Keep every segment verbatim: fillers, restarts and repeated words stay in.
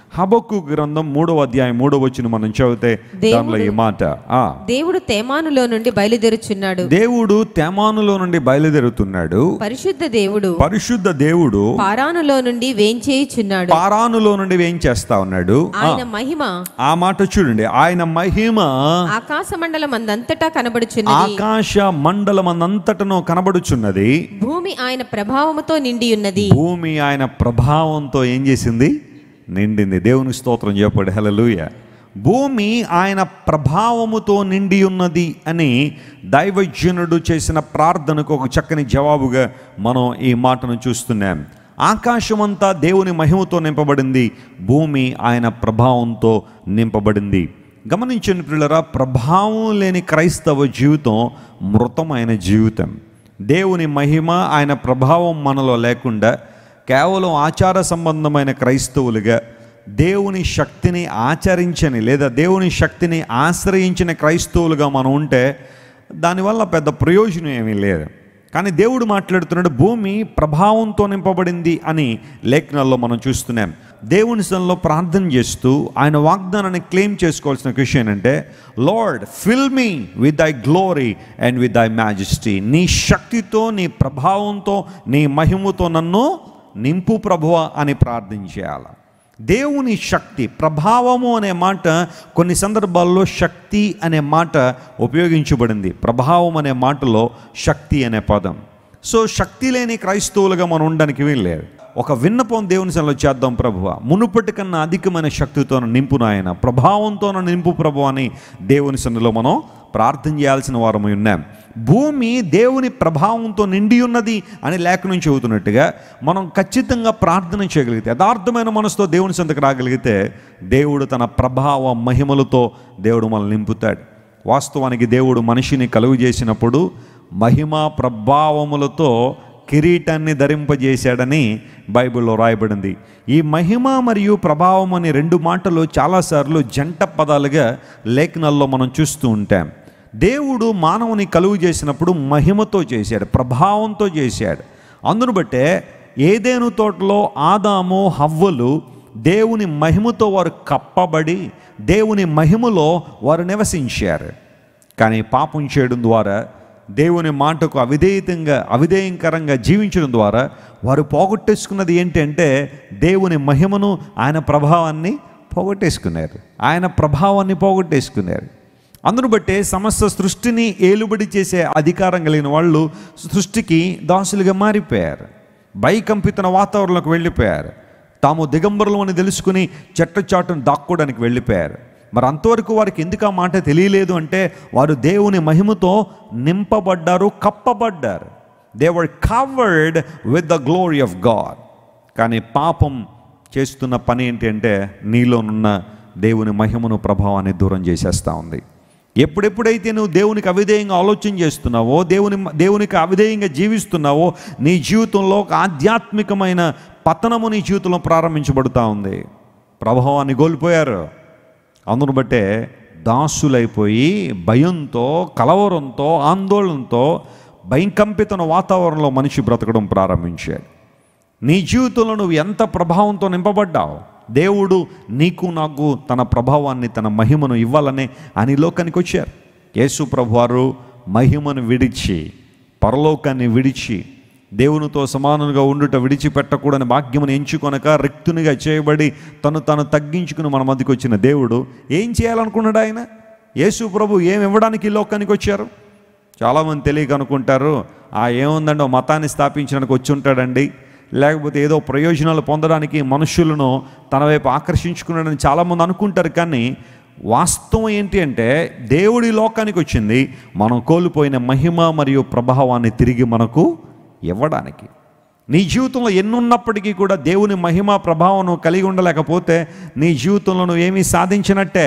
హబక్కు గ్రంథం మూడవ అధ్యాయం మూడవ వచనం మనం చదివితే దానిలో ఈ మాట, ఆ దేవుడు తేమానులో నుండి బయలుదేరుచున్నాడు, దేవుడు తేమానులో నుండి బయలుదేరుతున్నాడు, పరిశుద్ధ దేవుడు పరిశుద్ధ దేవుడు పారానులో నుండి వేంచేయుచున్నాడు, పారానులో నుండి వేంచేస్తా ఉన్నాడు. ఆయన మహిమ, ఆ మాట చూడండి, ఆయన మహిమ ఆకాశ మండలం అందంతటా కనబడుచున్నది, ఆకాశ మండలం అంతటను కనబడుచున్నది, భూమి ఆయన ప్రభావముతో నిండి ఉన్నది, భూమి ఆయన ప్రభావంతో ఏం చేసింది, నిండింది. దేవుని స్తోత్రం చెప్పండి, హల్లెలూయా. భూమి ఆయన ప్రభావముతో నిండి ఉన్నది అని దైవజనుడు చేసిన ప్రార్థనకు ఒక చక్కని జవాబుగా మనం ఈ మాటను చూస్తున్నాం. ఆకాశమంతా దేవుని మహిమతో నింపబడింది, భూమి ఆయన ప్రభావంతో నింపబడింది. గమనించండి ప్రియులారా, ప్రభావం లేని క్రైస్తవ జీవితం మృతమైన జీవితం. దేవుని మహిమ ఆయన ప్రభావం మనలో లేకుండా కేవలం ఆచార సంబంధమైన క్రైస్తవులుగా, దేవుని శక్తిని ఆచరించని లేదా దేవుని శక్తిని ఆశ్రయించిన క్రైస్తవులుగా మనం ఉంటే దానివల్ల పెద్ద ప్రయోజనం ఏమీ లేదు. కానీ దేవుడు మాట్లాడుతున్నాడు, భూమి ప్రభావంతో నింపబడింది అని లేఖనాల్లో మనం చూస్తున్నాం. దేవుని సన్నిధిలో ప్రార్థన చేస్తూ ఆయన వాగ్దానాన్ని క్లెయిమ్ చేసుకోవాల్సిన విషయం ఏంటంటే, lord fill me with thy glory and with thy majesty. నీ శక్తితో, నీ ప్రభావంతో, నీ మహిమతో నన్ను నింపు ప్రభువా అని ప్రార్థన చేయాలి. దేవుని శక్తి, ప్రభావము అనే మాట కొన్ని సందర్భాల్లో శక్తి అనే మాట ఉపయోగించబడింది. ప్రభావం అనే మాటలో శక్తి అనే పదం. సో శక్తి లేని క్రైస్తవులుగా మనం ఉండడానికి వీల్లేదు. ఒక విన్నపం దేవుని సన్నిధిలో చేద్దాం, ప్రభువా మునుపటి కన్నా అధికమైన శక్తితో నింపు నాయన, ప్రభావంతో నింపు ప్రభు అని దేవుని సన్నిధిలో మనం ప్రార్థన చేయాల్సిన వారమై ఉన్నాం. భూమి దేవుని ప్రభావంతో నిండి ఉన్నది అని లేఖనం చెబుతున్నట్టుగా మనం ఖచ్చితంగా ప్రార్థన చేయగలిగితే, యథార్థమైన మనసుతో దేవుని సన్నిధికి రాగలిగితే దేవుడు తన ప్రభావ మహిమలతో దేవుడు మనల్ని నింపుతాడు. వాస్తవానికి దేవుడు మనిషిని కలుగు చేసినప్పుడు మహిమా ప్రభావములతో కిరీటాన్ని ధరింపజేశాడని బైబిల్లో రాయబడింది. ఈ మహిమ మరియు ప్రభావం అనే రెండు మాటలు చాలాసార్లు జంట పదాలుగా లేఖనాల్లో మనం చూస్తూ ఉంటాం. దేవుడు మానవుని కలుగు చేసినప్పుడు మహిమతో చేశాడు, ప్రభావంతో చేశాడు. అందును బట్టే ఏదెను తోటలో ఆదాము హవ్వలు దేవుని మహిమతో వారు కప్పబడి దేవుని మహిమలో వారు నివసించారు. కానీ పాపం చేయడం ద్వారా, దేవుని మాటకు అవిధేయతంగా అవిధేయకరంగా జీవించడం ద్వారా వారు పోగొట్టేసుకున్నది ఏంటంటే దేవుని మహిమను, ఆయన ప్రభావాన్ని పోగొట్టేసుకున్నారు. ఆయన ప్రభావాన్ని పోగొట్టేసుకున్నారు. అందును బట్టే సమస్త సృష్టిని ఏలుబడి చేసే అధికారం కలిగిన వాళ్ళు సృష్టికి దాసులుగా మారిపోయారు. భయకంపితన వాతావరణంలోకి వెళ్ళిపోయారు. తాము దిగంబరులు అని తెలుసుకుని చెట్ట చాటును దాక్కోవడానికి వెళ్ళిపోయారు. మరి అంతవరకు వారికి ఎందుకు ఆ మాట తెలియలేదు అంటే, వారు దేవుని మహిమతో నింపబడ్డారు, కప్పబడ్డారు. They were covered with the glory of God. కానీ పాపం చేస్తున్న పని ఏంటి అంటే, నీలోనున్న దేవుని మహిమను, ప్రభావాన్ని దూరం చేసేస్తూ ఉంది. ఎప్పుడెప్పుడైతే నువ్వు దేవునికి అవిధేయంగా ఆలోచన చేస్తున్నావో, దేవుని దేవునికి అవిధేయంగా జీవిస్తున్నావో, నీ జీవితంలో ఒక ఆధ్యాత్మికమైన పతనము నీ జీవితంలో ప్రారంభించబడుతూ ఉంది. ప్రభావాన్ని కోల్పోయారు. అందును బట్టే దాసులైపోయి భయంతో, కలవరంతో, ఆందోళనతో, భయంకంపితన వాతావరణంలో మనిషి బ్రతకడం ప్రారంభించాడు. నీ జీవితంలో నువ్వు ఎంత ప్రభావంతో నింపబడ్డావు, దేవుడు నీకు నాకు తన ప్రభావాన్ని, తన మహిమను ఇవ్వాలని అని లోకానికి వచ్చారు. యేసు ప్రభువారు మహిమను విడిచి, పరలోకాన్ని విడిచి, దేవునితో సమానంగా ఉండుట విడిచిపెట్టకూడని భాగ్యమును ఎంచుకొనక రిక్తునిగా చేయబడి తను తాను తగ్గించుకుని మన మధ్యకి వచ్చిన దేవుడు ఏం చేయాలనుకున్నాడు? ఆయన యేసు ప్రభు ఏమి ఇవ్వడానికి ఈ లోకానికి వచ్చారు? చాలామంది తెలియక అనుకుంటారు, ఆ ఏముందండి ఓ మతాన్ని స్థాపించడానికి వచ్చి ఉంటాడండి, లేకపోతే ఏదో ప్రయోజనాలు పొందడానికి మనుషులను తన వైపు ఆకర్షించుకున్నాడని చాలామంది అనుకుంటారు. కానీ వాస్తవం ఏంటి అంటే, దేవుడి లోకానికి వచ్చింది మనం కోల్పోయిన మహిమ మరియు ప్రభావాన్ని తిరిగి మనకు ఇవ్వడానికి. నీ జీవితంలో ఎన్నున్నప్పటికీ కూడా దేవుని మహిమ ప్రభావం కలిగి ఉండలేకపోతే నీ జీవితంలో నువ్వు ఏమీ సాధించినట్టే.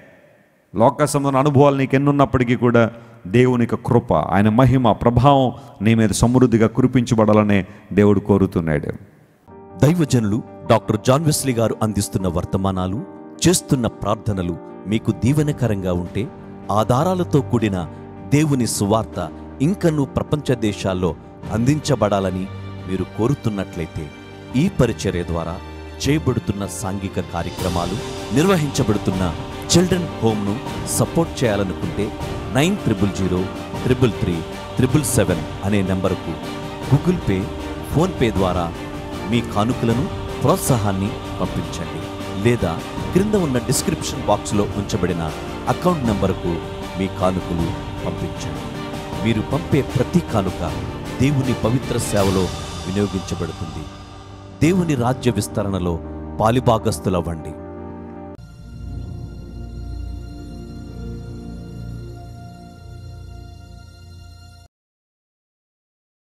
లోక సంబంధ అనుభవాలు నీకు ఎన్నున్నప్పటికీ కూడా దేవునికి కృప, ఆయన మహిమ ప్రభావం నీ మీద సమృద్ధిగా కురిపించబడాలనే దేవుడు కోరుతున్నాడు. దైవజనులు డాక్టర్ జాన్ వెస్లీ గారు అందిస్తున్న వర్తమానాలు, చేస్తున్న ప్రార్థనలు మీకు దీవెనకరంగా ఉంటే, ఆధారాలతో కూడిన దేవుని సువార్త ఇంకనూ ప్రపంచ దేశాల్లో అందించబడాలని మీరు కోరుతున్నట్లయితే, ఈ పరిచర్య ద్వారా చేయబడుతున్న సాంఘిక కార్యక్రమాలు, నిర్వహించబడుతున్న చిల్డ్రన్ హోమ్ను సపోర్ట్ చేయాలనుకుంటే nine triple zero triple three triple seven అనే నెంబరుకు గూగుల్ పే, ఫోన్పే ద్వారా మీ కానుకలను, ప్రోత్సాహాన్ని పంపించండి. లేదా క్రింద ఉన్న డిస్క్రిప్షన్ బాక్స్లో ఉంచబడిన అకౌంట్ నెంబరుకు మీ కానుకలు పంపించండి. మీరు పంపే ప్రతి కానుక దేవుని పవిత్ర సేవలో వినియోగించబడుతుంది. దేవుని రాజ్య విస్తరణలో పాలిభాగస్తులవ్వండి.